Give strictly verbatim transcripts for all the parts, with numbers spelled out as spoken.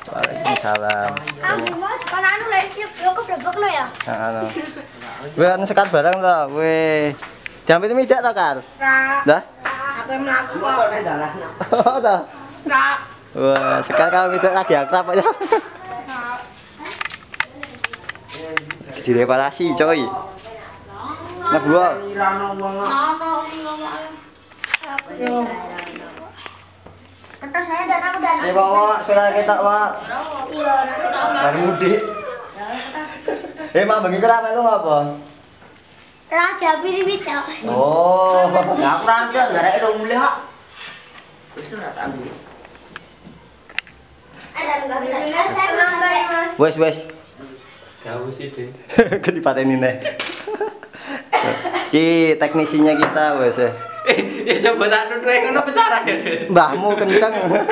Waalaikumsalam. Kamu Mas, kan anu lek yo keblebek lo ya. Heeh. Kowe anu sekar barang to, kowe. Diampit midak to, Kar? Ora. Dah? Aku mlaku kok. Oh, to. Ora. Wah, sekar kamu midak lagi akrab ya. Direparasi, coy. Nah, gua. Kertas saya dan aku dan Eh, bawa suara kita, Pak. Iya, nanti tak mau. Baru mudik. Eh, Mak, bengi kerame lu ngapa? Raja pirit ya. Oh, Lah kurang dia garek dong mulih kok. Wis ora tak ambil. Ada enggak bisa saya enggak Mas. wes wes. Jauh sih deh. Kedipateni nih. Ki teknisinya kita wes. Eh, ya coba tak nuduh ngono bicara ya, Des. Mbahmu kenceng.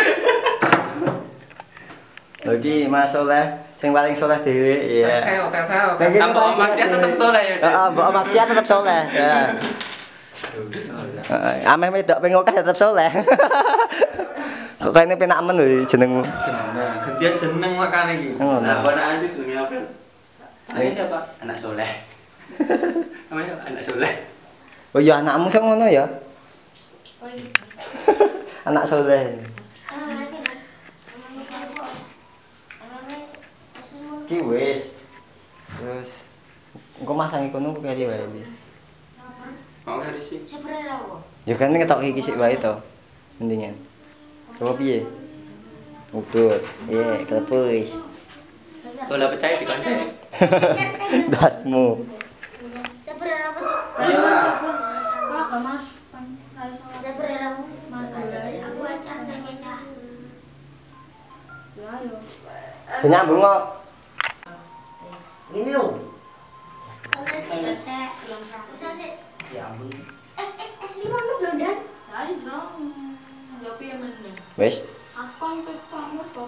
Lagi Mas Soleh, sing paling soleh dhewe, iya. Oke, oke, oke. Tambah maksiat tetap soleh ya. Heeh, mbok maksiat tetep soleh. Ya. Heeh, ameh medok ping akeh tetep soleh. Kok kene penak men lho jenengmu. Nah, gantian jeneng makane iki. Oh, Nah, nah. anak Andi jenenge apa? Saya siapa? Anak soleh. Namanya anak soleh. Oh iya anakmu sing ngono ya? Oh iya. Anak soleh. Ki wis. Terus engko masang iku nunggu kali wae iki. Mau kali sih. Ya kan ngetok iki sik wae to. Mendingan. Coba piye? Udut. Iya, kelepus. Bola percaya di konsen. Dasmu. Sebenarnya apa tuh? Iya lah. Kalau enggak Mas. Sebenarnya aku Mas aku aja kayaknya. Ya yo. Sing nyambung kok. Ini lho. Terus selesai belum usah sih. Ya ampun. Eh eh es limon lu belum dan? Ayo dong, nggak pilih mana? Wis. Apa yang kamu kok?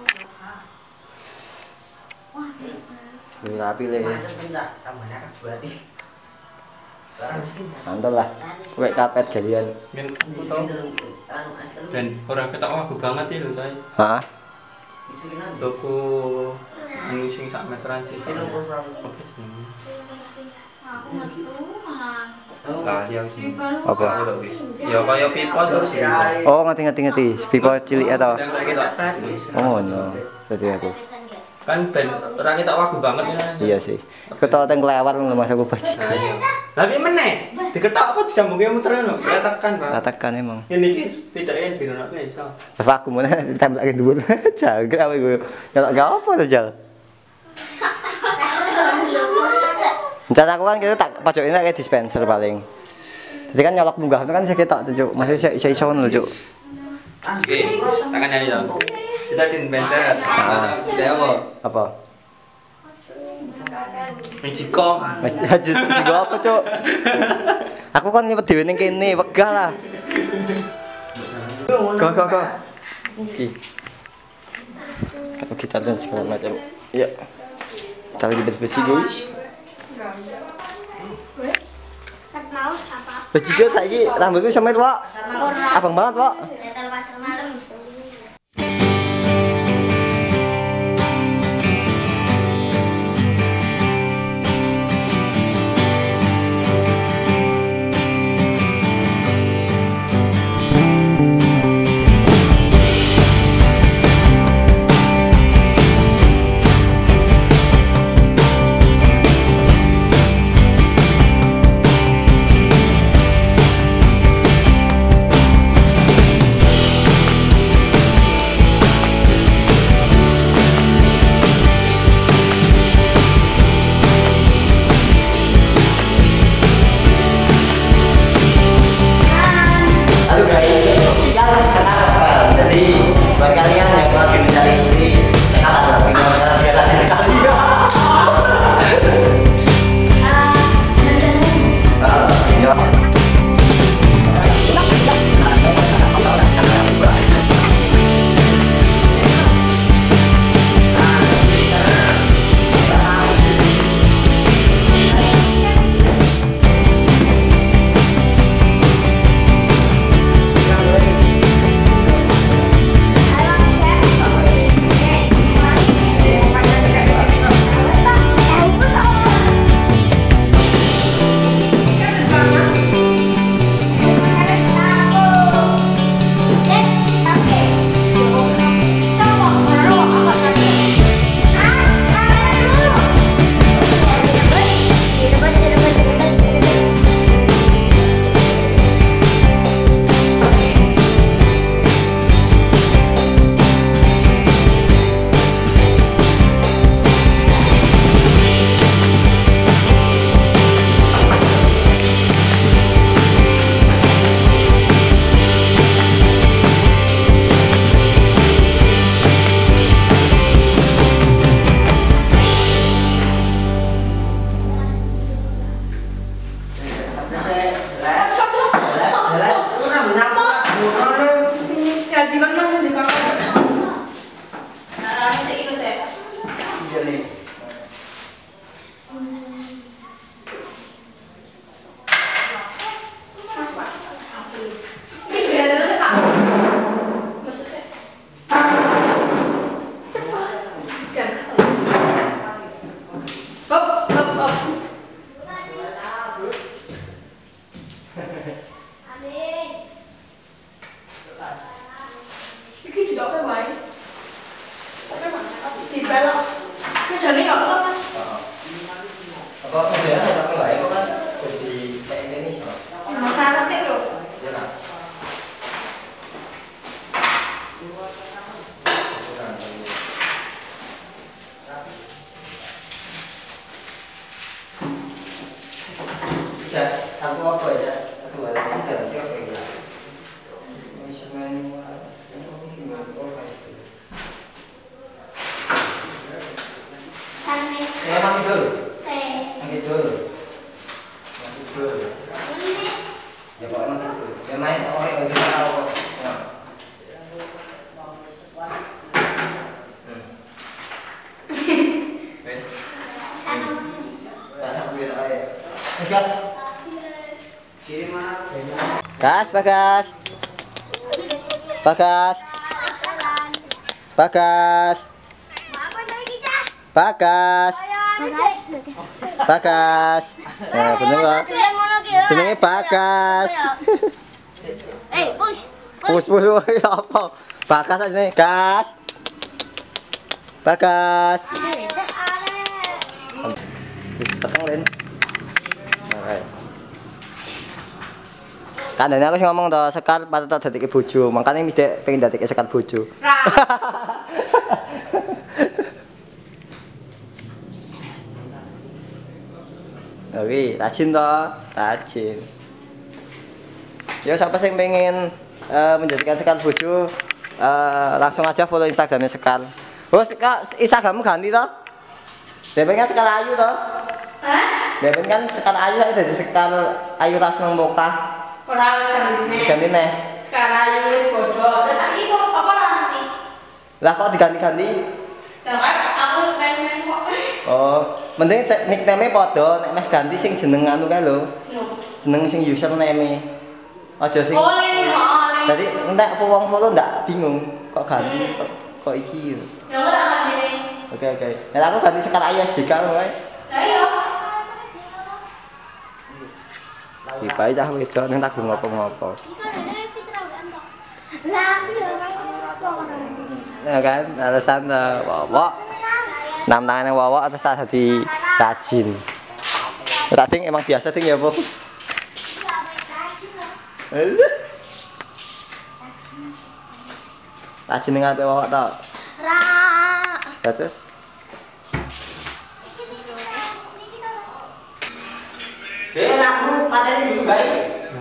Wah, Wis rapi le. Mantap minta tambahnya kan berarti. Barang miskin. Mantap lah. Kowe kapet galian. Men Miskin terus anu es terus. dan orang ketok aku banget ya lho saya. Hah? Miskin anu. Toko anu sing sak meteran sih. Kilo kurang. Apa jenenge? Aku metu malah. Lali aku sih. Apa? Ya kaya pipa terus ya. Oh, ngerti ngerti ngerti. Pipa cilik eta. Dan lagi tak pret. Oh, no. Dadi aku. Kan ben ora ketok aku banget ya. Iya sih. Ketok teng kelewat lho Mas aku baji. Nah, iya. Tapi meneh, diketok apa disambungke muter ngono? Ora tekan, Pak. Tekan emang. Ini iki setidaknya biro nak iso. Terus aku mau ditembelake dhuwur. Jaget apa iku. Kalau gak apa to, Jal. Entar aku kan kita tak pojokin kayak dispenser paling. Jadi kan nyolok munggah itu kan saya ketok tuh, Cuk. Masih iso iso iso ngono, Cuk. Oke, tangan nyari to. Kita di benser. Kita apa? Apa? Mejikom. Haji tiga apa, Cuk? Aku kan nyepet dhewe ning kene, wegah lah. Go go go. Iki. Kalau kita dan segala macam. Iya. Kita lagi bersih, guys. Tak mau apa? Bajingan saiki rambutku semet, Pak. Abang banget, Pak. Tetel pasar malam. jadi ya apa? Apa kerjanya saya pakai baik kok kan jadi kayak Indonesia. Makan sih lo. Ya kan. Ya, aku apa aja? Aku ada sih ada sih apa ya? Ya, mami dulu. Mami dulu. Mami dulu. Ya kok emang gitu. Ya main orang yang udah tahu kok. Ya. Hmm. Wes. Sana kuwi tak ae. Wes, Gas. Kirim mana? Gas, Bagas. Bagas. Bagas. Bagas. Bagas. Ya bener kok. Jenenge Bagas. Eh, push. Pus pus ya apa? Bagas aja nih, gas. Bagas. Peteng Lin. Oke. Kan dene aku sing ngomong to, Sekar patut tak dadike bojo. Makane midek pengen dadike Sekar bojo. Oke, rajin toh, rajin. Ya siapa sih yang pengen uh, menjadikan Sekar bojo, uh, langsung aja follow Instagramnya Sekar. Oh, Kak, Instagrammu ganti toh? Depen kan Sekar Ayu toh? Hah? Depen kan Sekar Ayu aja dari Sekar Ayu Rasnong Mokah. Ora wis ganti. Ganti neh. Sekarang wis bodoh. Terus saiki kok apa nanti? Lah kok diganti-ganti? Ya kan aku main-main kok. Oh, mending nickname padha, nek meh ganti sing jeneng anu kae lho. Jeneng sing username. Aja sing. Oh, ini oh, ini. Jadi entek wong follow ndak bingung kok ganti kok, kok iki. Ya ora ganti. Oke oke. Nek aku ganti Sekar Ayu S J K wae. Lah iya. Dipae cah wedok ning tak ngopo-ngopo. Ya kan, alasan wawok. Nam tangan wawok atas tak dadi rajin. Tak ding emang biasa ding ya, Bu. Rajin ning ate wawok to. Ra. Terus Eh, aku pateni dulu, guys.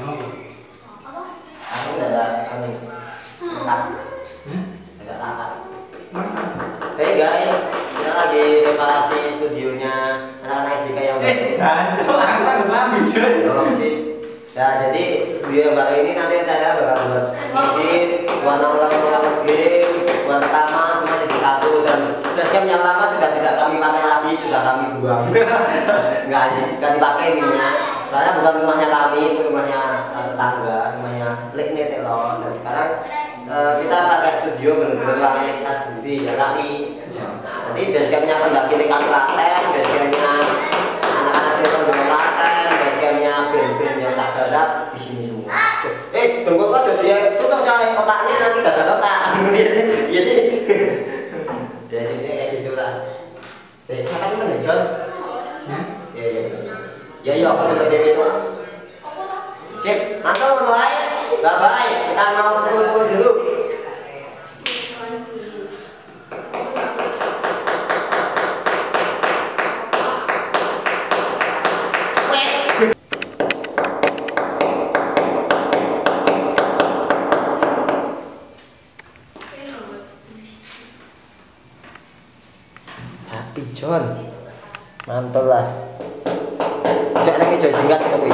Aku udah ada anu. Lengkap. Ada lengkap. Hey guys, kita lagi reparasi studionya anak-anak S J K yang baru. Eh, gancel, aku tak ngambil cuy. Tolong sih. Ya, jadi studio yang baru ini nanti saya bakal buat edit, buat ulang-ulang game, buat rekaman semua jadi satu dan dashcam yang lama sudah tidak kami pakai lagi, sudah kami buang. Enggak, enggak dipakai ininya. Soalnya bukan rumahnya kami, itu rumahnya uh, tetangga, rumahnya Lek Netelon. Dan sekarang uh, kita pakai studio benar-benar ruangannya kita sendiri, ya kali. Nah, nanti dashcamnya pendaki nekat klaten, dashcamnya anak-anak sinetron juga klaten, dashcamnya band-band yang tak garap di sini semua. Eh, tunggu kok jadi tutup coy, otaknya nanti gak ada otak. Iya sih. Ya sini kayak gitu lah. Eh, makan mana John? Ya ya benar. Ya iya, aku udah dewe cuma. Sip, mantap untuk air. Bye bye. Kita mau pukul-pukul dulu. Tapi John, mantul lah. Saya lagi jauh singkat tapi.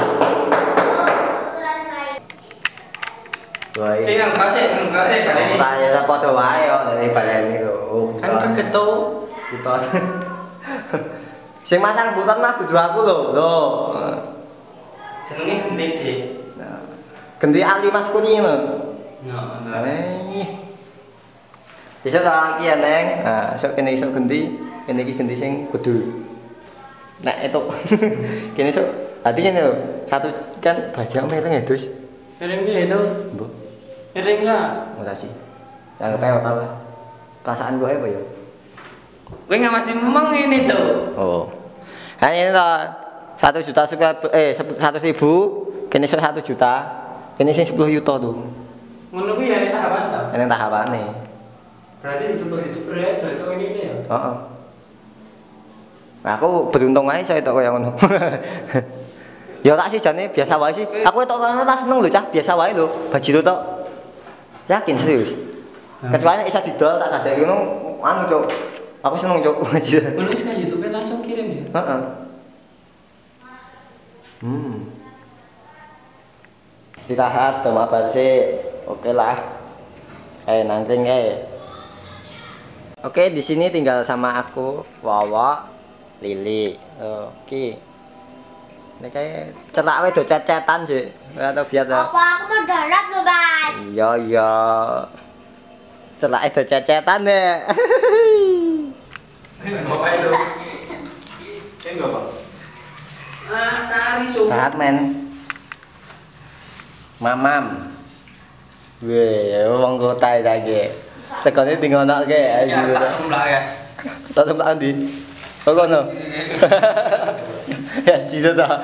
Baik. Sing enggak sih, enggak sih kali ini. Tanya saya foto wae yo dari baleni lho. Kan kegeto. Buton. Sing masang buton mah dudu aku lho. Lho. Jenenge genti, Dik. Ganti Ali Mas Kuni lho. Nah, Nah. Bisa tak iki ya, Neng. Nah, sok kene iso ganti, kene iki ganti sing kudu. Nah, itu. Kene sok artinya lho, satu kan bajak mereng ya, Dus. Piring ki itu. Mbok. Piring lah. Makasih. Jangan kepewat apa. Perasaan gue apa ya? Gue nggak masih meng ini tuh. Oh. Nah ini toh satu juta suka eh seratus ribu, kini satu juta, kini sing sepuluh juta tuh. Ngono kuwi ya nek tahapan ta. Ini tahapane. Berarti youtuber-youtuber ya itu ini ya. Heeh. Nah, aku beruntung aja saya tok kaya ngono. Ya tak sih jane biasa wae sih. Aku tok ngono tak seneng lho cah, biasa wae lho. Bajiro tok. Yakin serius. Kecuali iso didol tak gadek ngono anu cuk. Aku seneng cuk bajiro. Menulis kan YouTube langsung kirim ya. Heeh. Hmm. Istirahat, cuma bersih. Oke lah. Eh nangkring kae. Oke, di sini tinggal sama aku, Wawa, Lili. Oke. Ini kayak cerak do cecetan sih. Atau biasa. Apa aku mau download loh, Mas? Iya, iya. Cerak do cecetan deh. Bapak itu. Ini enggak, Pak. Ah, cari suhu. Sehat, men. Mamam. Weh, wong kota lagi. Sekone tinggal nak ke. Ya, tak semblak ya. Tak semblak ndi? Kok ngono? Ya, ciso ta.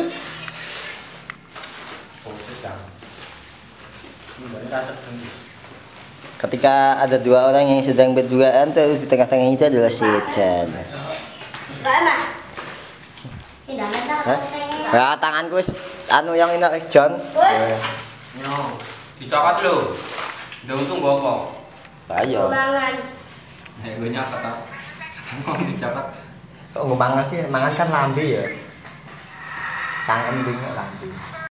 Ketika ada dua orang yang sedang berduaan, terus di tengah-tengah itu adalah setan. Hah? Ya, tanganku wis anu yang ini John. Yo, dicapat lho. Udah untung gua apa? Ayo. Eh, gue nyapat ah. Mau dicapat. Kok nggak mangan sih? Mangan kan lambe ya. Cangkem dingin lambe.